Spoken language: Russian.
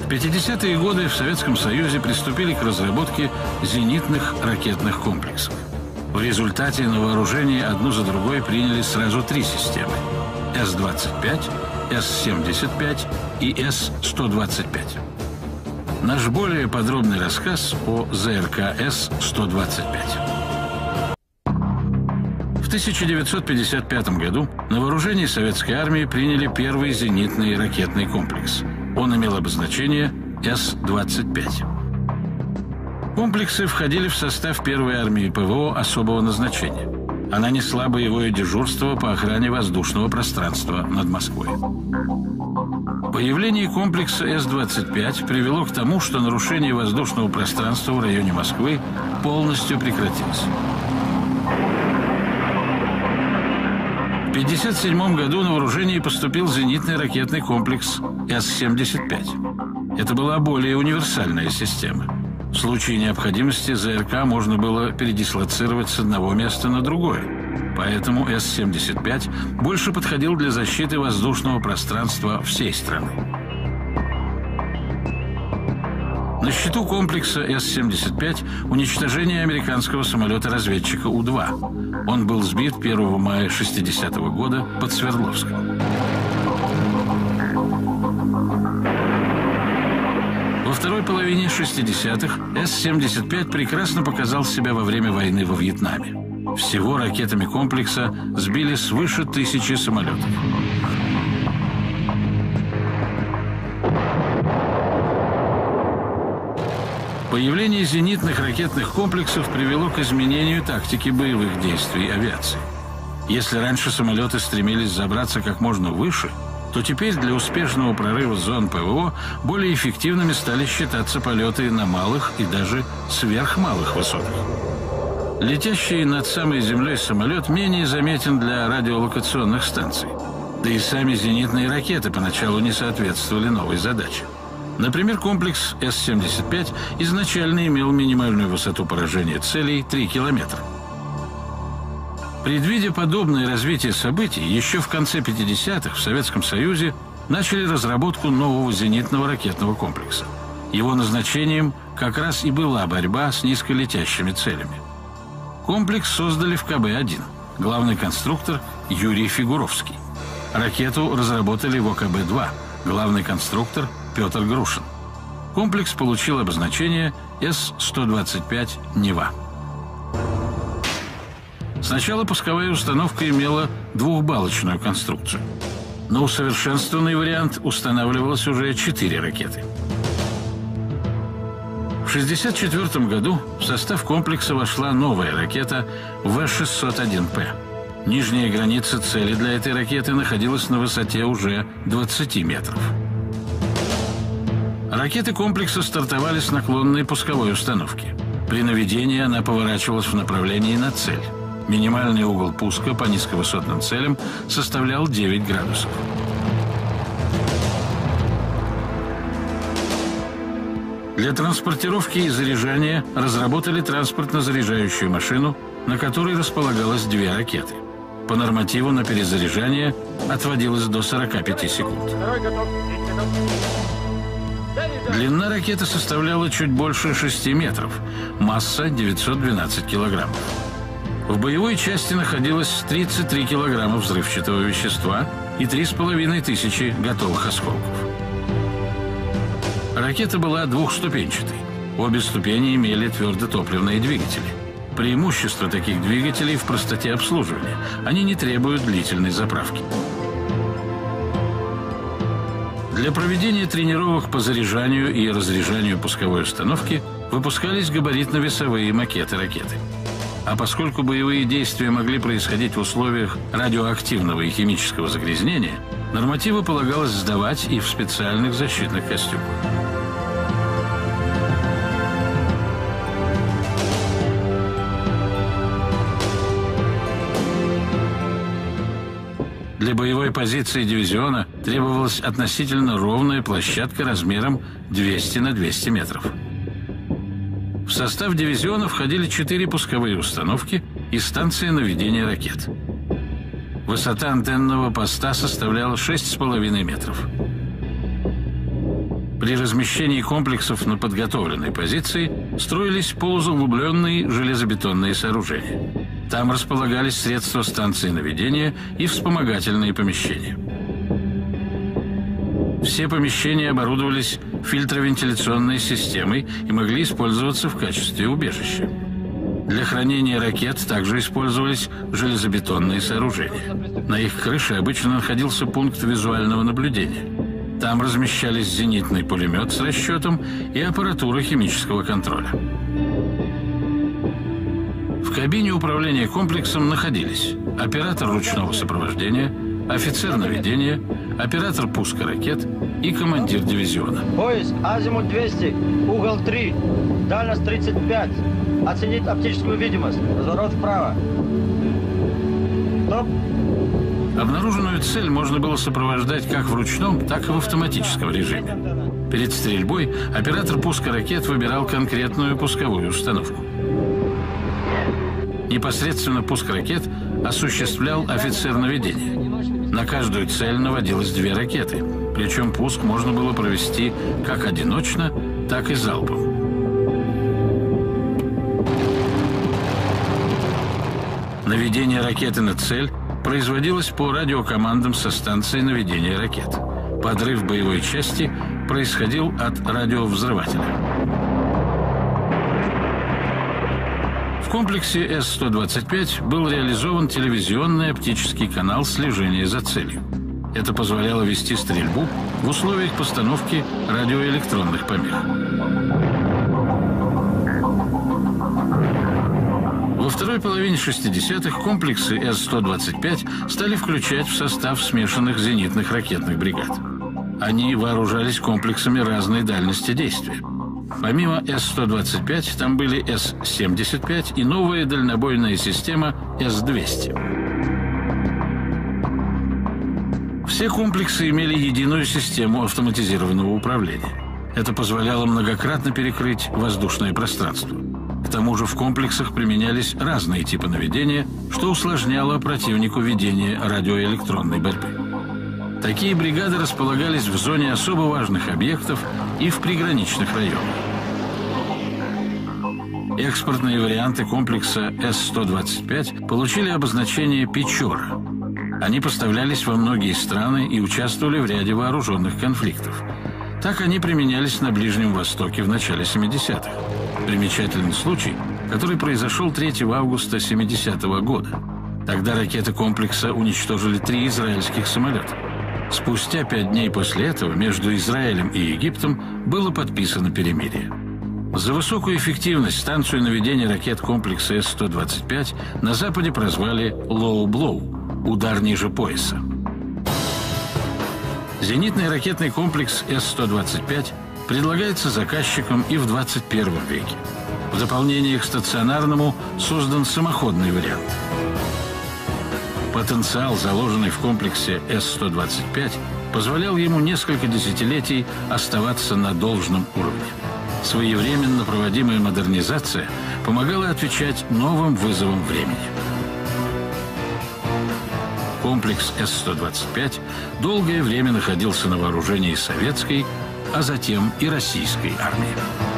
В 50-е годы в Советском Союзе приступили к разработке зенитных ракетных комплексов. В результате на вооружение одну за другой приняли сразу 3 системы – С-25, С-75 и С-125. Наш более подробный рассказ о ЗРК С-125. В 1955 году на вооружение советской армии приняли первый зенитный ракетный комплекс. Он имел обозначение С-25. Комплексы входили в состав первой армии ПВО особого назначения. Она несла боевое дежурство по охране воздушного пространства над Москвой. Появление комплекса С-25 привело к тому, что нарушение воздушного пространства в районе Москвы полностью прекратилось. В 1957 году на вооружение поступил зенитный ракетный комплекс С-75. Это была более универсальная система. В случае необходимости ЗРК можно было передислоцировать с одного места на другое. Поэтому С-75 больше подходил для защиты воздушного пространства всей страны. На счету комплекса С-75 уничтожение американского самолета-разведчика У-2. Он был сбит 1 мая 1960 года под Свердловском. Во второй половине 60-х С-75 прекрасно показал себя во время войны во Вьетнаме. Всего ракетами комплекса сбили свыше 1000 самолетов. Появление зенитных ракетных комплексов привело к изменению тактики боевых действий авиации. Если раньше самолеты стремились забраться как можно выше, то теперь для успешного прорыва зон ПВО более эффективными стали считаться полеты на малых и даже сверхмалых высотах. Летящий над самой землей самолет менее заметен для радиолокационных станций. Да и сами зенитные ракеты поначалу не соответствовали новой задаче. Например, комплекс С-75 изначально имел минимальную высоту поражения целей 3 километра. Предвидя подобное развитие событий, еще в конце 50-х в Советском Союзе начали разработку нового зенитного ракетного комплекса. Его назначением как раз и была борьба с низколетящими целями. Комплекс создали в КБ-1. Главный конструктор Юрий Фигуровский. Ракету разработали в ОКБ-2. Главный конструктор Петр Грушин. Комплекс получил обозначение С-125 «Нева». Сначала пусковая установка имела двухбалочную конструкцию. На усовершенствованный вариант устанавливалось уже 4 ракеты. В 1964 году в состав комплекса вошла новая ракета В-601П. Нижняя граница цели для этой ракеты находилась на высоте уже 20 метров. Ракеты комплекса стартовали с наклонной пусковой установки. При наведении она поворачивалась в направлении на цель. Минимальный угол пуска по низковысотным целям составлял 9 градусов. Для транспортировки и заряжания разработали транспортно-заряжающую машину, на которой располагалось 2 ракеты. По нормативу на перезаряжание отводилось до 45 секунд. Длина ракеты составляла чуть больше 6 метров, масса 912 килограммов. В боевой части находилось 33 килограмма взрывчатого вещества и 3500 готовых осколков. Ракета была двухступенчатой. Обе ступени имели твердотопливные двигатели. Преимущество таких двигателей в простоте обслуживания. Они не требуют длительной заправки. Для проведения тренировок по заряжанию и разряжанию пусковой установки выпускались габаритно-весовые макеты ракеты. А поскольку боевые действия могли происходить в условиях радиоактивного и химического загрязнения, нормативы полагалось сдавать и в специальных защитных костюмах. Для боевой позиции дивизиона требовалась относительно ровная площадка размером 200 на 200 метров. В состав дивизиона входили 4 пусковые установки и станция наведения ракет. Высота антенного поста составляла 6,5 метров. При размещении комплексов на подготовленной позиции строились полузаглубленные железобетонные сооружения. Там располагались средства станции наведения и вспомогательные помещения. Все помещения оборудовались фильтровентиляционной системой и могли использоваться в качестве убежища. Для хранения ракет также использовались железобетонные сооружения. На их крыше обычно находился пункт визуального наблюдения. Там размещались зенитный пулемет с расчетом и аппаратура химического контроля. В кабине управления комплексом находились оператор ручного сопровождения, офицер наведения, оператор пуска ракет и командир дивизиона. Поиск, азимут 200, угол 3, дальность 35. Оценить оптическую видимость. Разворот вправо. Стоп. Обнаруженную цель можно было сопровождать как в ручном, так и в автоматическом режиме. Перед стрельбой оператор пуска ракет выбирал конкретную пусковую установку. Непосредственно пуск ракет осуществлял офицер наведения. На каждую цель наводилось 2 ракеты, причем пуск можно было провести как одиночно, так и залпом. Наведение ракеты на цель производилось по радиокомандам со станции наведения ракет. Подрыв боевой части происходил от радиовзрывателя. В комплексе С-125 был реализован телевизионный оптический канал слежения за целью. Это позволяло вести стрельбу в условиях постановки радиоэлектронных помех. Во второй половине 60-х комплексы С-125 стали включать в состав смешанных зенитных ракетных бригад. Они вооружались комплексами разной дальности действия. Помимо С-125 там были С-75 и новая дальнобойная система С-200. Все комплексы имели единую систему автоматизированного управления. Это позволяло многократно перекрыть воздушное пространство. К тому же в комплексах применялись разные типы наведения, что усложняло противнику ведение радиоэлектронной борьбы. Такие бригады располагались в зоне особо важных объектов и в приграничных районах. Экспортные варианты комплекса С-125 получили обозначение «Печора». Они поставлялись во многие страны и участвовали в ряде вооруженных конфликтов. Так они применялись на Ближнем Востоке в начале 70-х. Примечательный случай, который произошел 3 августа 70-го года. Тогда ракеты комплекса уничтожили 3 израильских самолета. Спустя 5 дней после этого между Израилем и Египтом было подписано перемирие. За высокую эффективность станцию наведения ракет комплекса С-125 на Западе прозвали «Low Blow» – «Удар ниже пояса». Зенитный ракетный комплекс С-125 предлагается заказчикам и в 21 веке. В дополнение к стационарному создан самоходный вариант. Потенциал, заложенный в комплексе С-125, позволял ему несколько десятилетий оставаться на должном уровне. Своевременно проводимая модернизация помогала отвечать новым вызовам времени. Комплекс С-125 долгое время находился на вооружении советской, а затем и российской армии.